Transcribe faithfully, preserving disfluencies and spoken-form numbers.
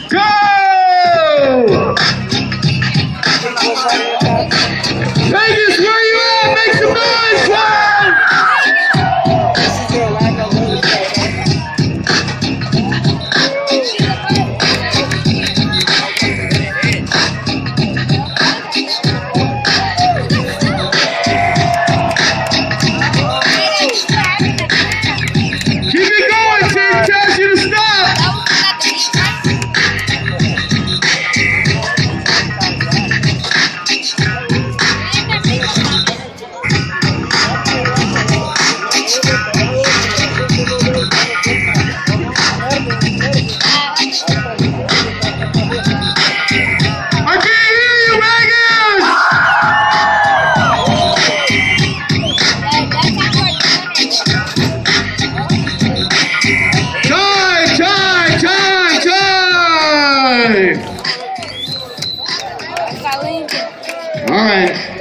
Go! Vegas, where you at? Make some noise, Clown! Keep it going, Tim. Tells you to stop. All right.